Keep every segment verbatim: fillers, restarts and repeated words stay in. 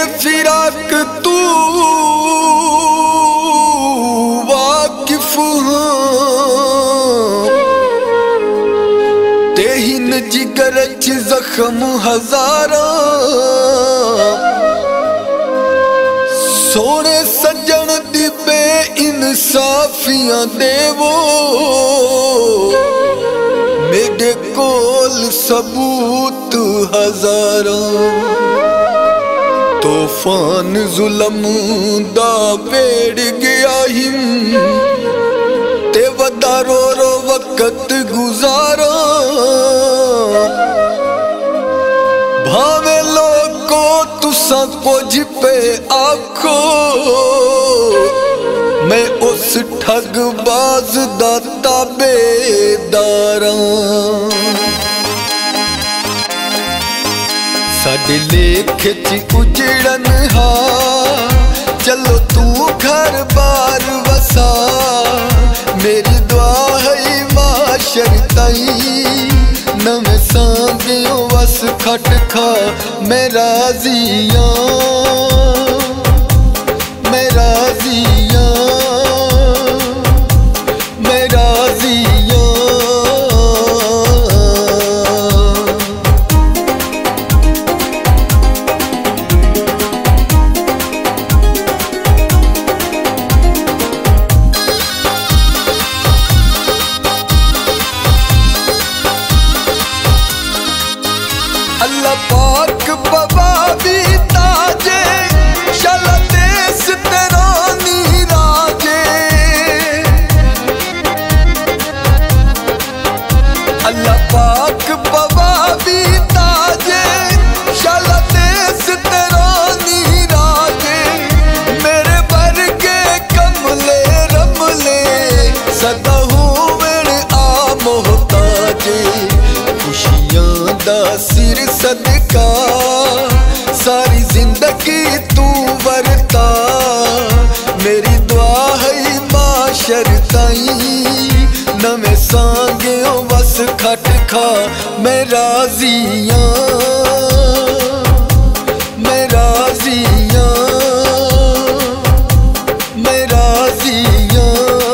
तेरे फिराक तू वाकिफ तेहिन जिगर च जख्म हजारा सोने सज्जन दी बे इंसाफियां देवो मेरे कोल सबूत हजारा तूफान जुलम दा वेड़ गया हिम ते वदा रो रो वक्त गुजारा भावे लोको तुसा कुछ पे आखो मैं उस ठगबाज दा ताबेदार साडे लेख च उजड़न हा चलो तू घर बार वसा मेरी दुआ है माशर ताई नवे सांगियों वस खट खा मैं राजिया मैं राजिया मैं राजिया अल्लाह पाक बाबा भी ताजे शाला देश तेरा नीराजे अल्लाह पाक बाबा भी ताजे शाला देश तेरा नीराजे मेरे वर्गे कमले रमले सदा हुए आ मोहताजे खुशियां दा सिर सदका सारी जिंदगी तू वरता मेरी दुआ है माशर ताई नवे सांगियों वस खट खा मैं राजिया मैं राजिया मैं राजिया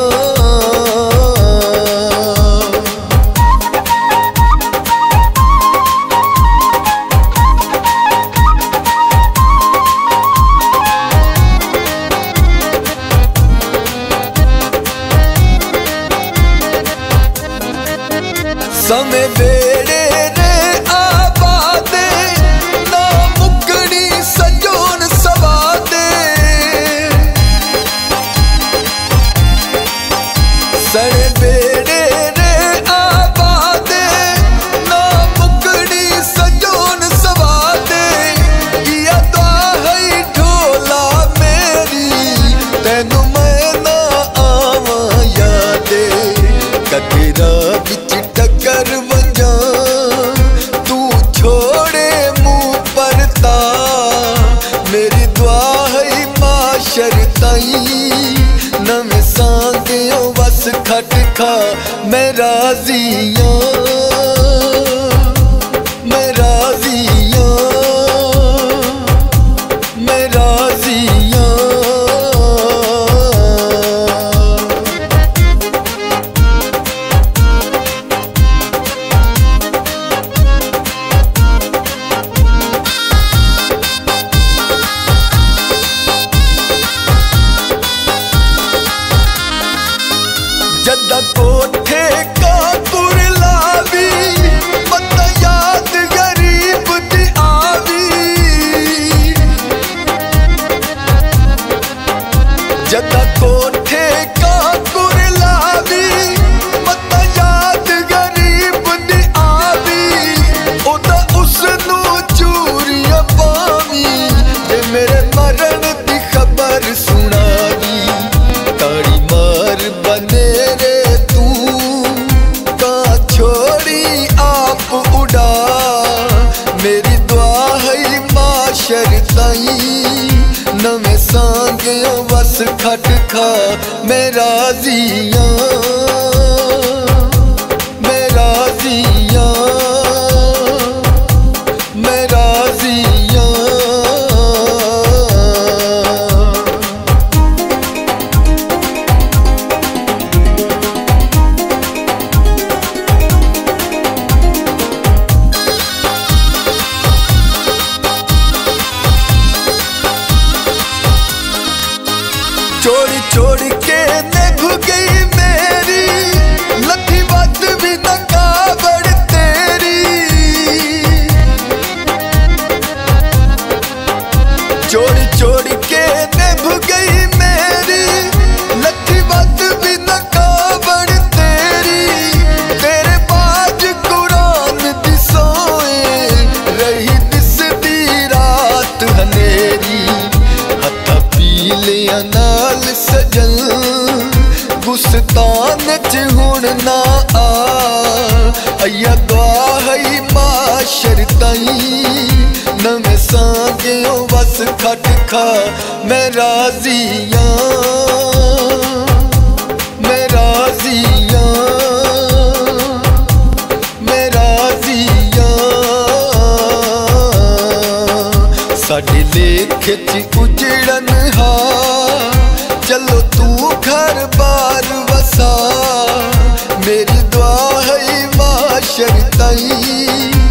समय बेड़े रे आबादे ना मुकड़ी सजोन सवादे सड़े बेड़े रे आबादे ना मुकड़ी सजोन सवादे किया तो है ढोला मेरी तेनू मैं ना आवा यादे कतेरा बिच टकर वजा तू छोड़े मुंह परता मेरी दुआ है माशर ताई नवे सांगियों वस खट खा मैं राजिया मैं राजिया मैं राजिया जदा कोठे का कुरलावी मत याद गरीब दी आवी जदा कोठे का कुरलावी मत याद गरीब दी आवी ओदा उसनू चूरियां पावी ते मेरे मरण दी खबर सुनावी ताड़ी मार बने मेरी दुआ है माशर ताई नवे सांगियों वस खट खा मैं राजिया मैं राजिया मैं राजिया छोड़ छोड़ के निभ गई मेरी लथी बात भी न कावड़ तेरी। छोड़ छोड़ के निभ गई मेरी लथी बात भी न कावड़ तेरी। तेरे बाज कुरान दी सोए रही दिसदी रात हनेरी। हथा पीलिया नाल सजल गुस्तान च हुण ना आ। अय्या दुआ है माशर ताई नवें सांगियों बस खट खा। मैं राजिया मैं राजिया मैं राजिया। साडे लेख च उजड़न हा चलो तू घर बार वसा। मेरी दुआ है माशर ताई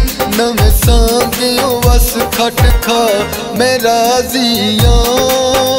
नवें सांगियों बस खट खा। मैं राजिया।